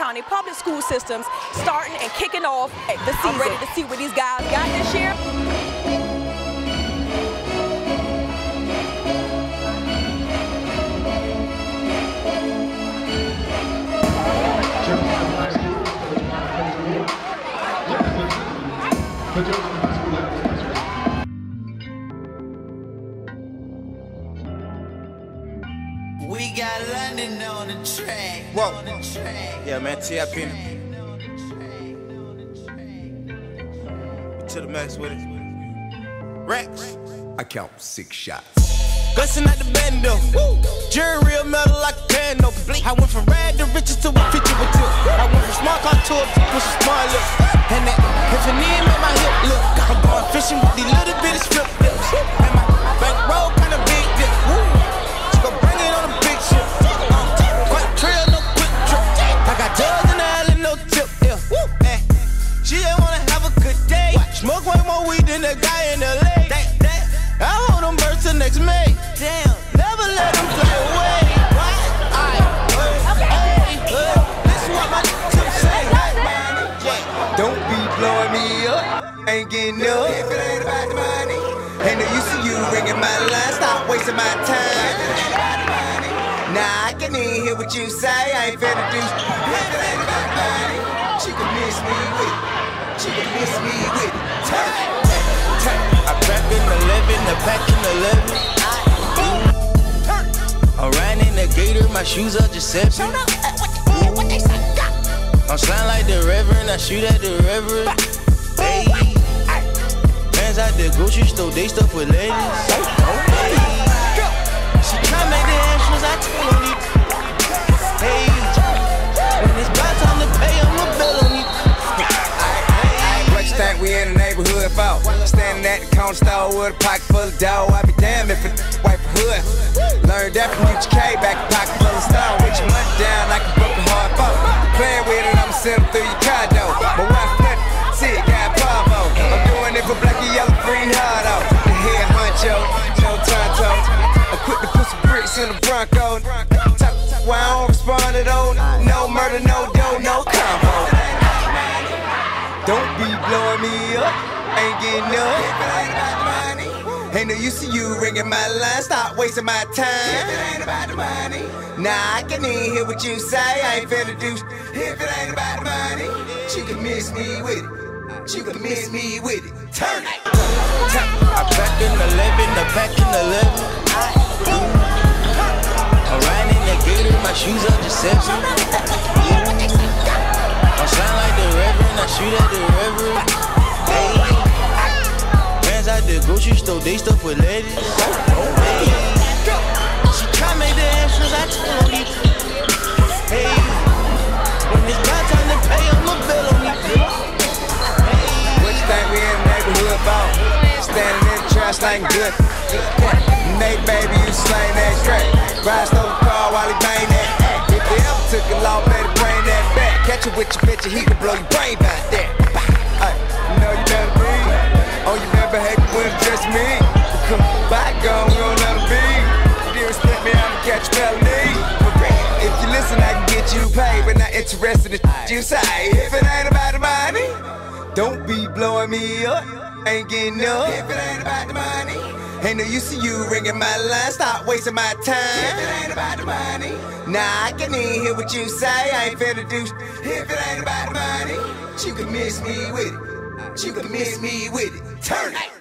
County public school systems starting and kicking off the season. I'm ready to see what these guys got this year. We got London on the track. Whoa. Yeah, man, TIP. To the max with it. Rex. I count 6 shots. Gussin' at the bando. Jury real metal like a candle. I went from rad to riches to a picture with tip. I went from smart car to a push a smart look. And that Tiffany made my hip look. I'm going fishing with these little bitty strip lips. And my bankroll kinda big dip. She gon' bring it on a big ship. Quick trail, no quick trip. I got drugs in the alley, no tip. Yeah. She just wanna have a good day. Smoke way more weed than the guy in LA. I hold them birds till next May. Damn. Never let them fly away. This is what my tips say. Don't be blowing me up, ain't getting up. If it ain't about the money, Ain't no use of you ringing my line, stop wasting my time. Nah, I can't even hear what you say, I ain't finna do. if it ain't about the money, She can miss me with it, she can miss me with it. Turn. I crack in the 11, the pack in the 11. I'm riding in the gator, my shoes are just 7. what they say? I'm sliding like the reverend, I shoot at the reverend. Hey. Fans at the grocery store, they stuff with ladies. Hey. She try make the extras, I tell on you. Hey. When it's about time to pay, I'ma bill on you. What you think we in the neighborhood for? Standing at the corner store with a pocket full of dough. I be damned if it wipe a hood. Learned that from UGK, back a pocket full of stone. With your money down like a broken heart phone. Playing with it, I'ma send them through your condo. My wife flip, see it, got Pavo. I'm doing it for black and yellow, green hard out. The head honcho, no tonto. I'm quick to put some bricks in the Bronco. Why I don't respond at all? No murder, no dough, no combo. Don't be blowing me up, ain't getting If up. it ain't about the money, Ain't no use of you ringing my line, stop wasting my if time. it ain't about the money, Nah, I can't even hear what you say, I ain't finna do. if it ain't about the money, She can miss me with it, she can miss me with it. Turn it. I crack in the 11, the pack in the 11. I'm riding in the gator, my shoes are just 7. I'm sliding like the reverend, I shoot at the reverend. Hey. Fans at the grocery store, they stuff with ladies. Hey. She try make the extras, I tell on you. Hey. When it's about time to pay, I'ma bill on you. Hey. What you think we in the neighborhood for? Standing in the trash like good. Nate, baby, you slang that straight. Ride stole the car while he bang that. If they ever took a law, better bring that back. Catch it with your bitch, he can blow your brain back there. Ay, you know you better be. Oh, you better behave when it's just me. Bygone, we don't let 'em be. You respect me, I'ma catch felony. If you listen, I can get you paid, but not interested in you say. If it ain't about the money, don't be blowing me up, ain't getting up. if it ain't about the money, Ain't no use of you ringing my line, stop wasting my if time. it ain't about the money, Nah, I can't even hear what you say, I ain't finna do. if it ain't about the money, She can miss me with it, she can miss me with it. Turn it.